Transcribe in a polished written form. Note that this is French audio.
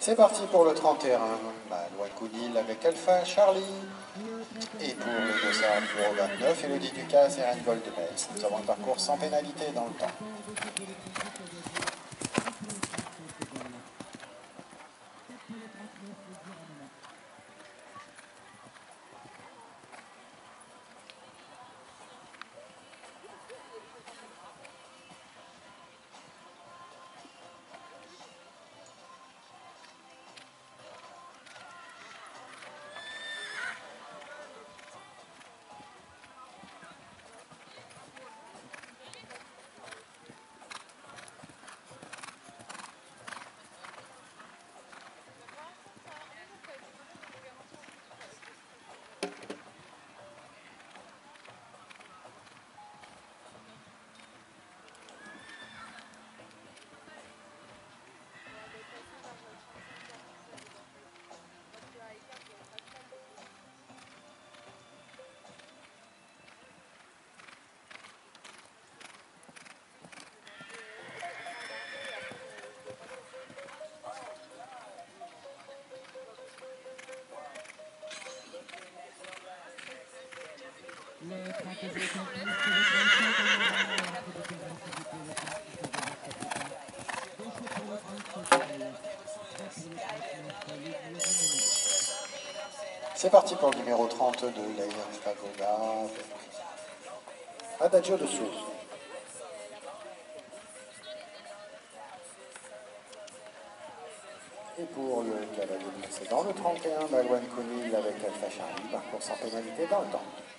C'est parti pour le 31, Malouane Kounil avec Alpha Charlie. Et pour le dossard numéro 29, Elodie Ducasse et Anne Goldmetz. Nous avons un parcours sans pénalité dans le temps. C'est parti pour le numéro 32, Lair Fagoda, Adagio dessous. Et pour le cavalier précédent, le 31, Malouane Kounil avec Alpha Charlie, parcours sans pénalité dans le temps.